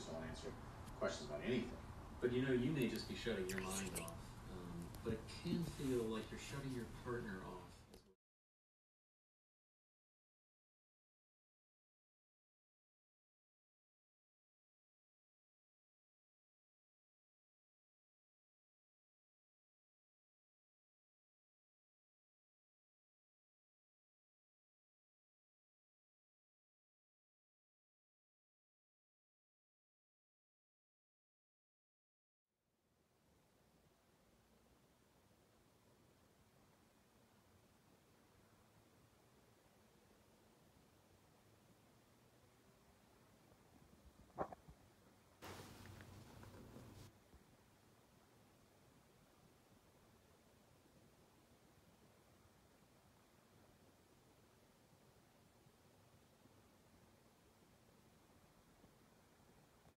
just don't answer questions about anything. But you know, you may just be shutting your mind off, but it can feel like you're shutting your partner off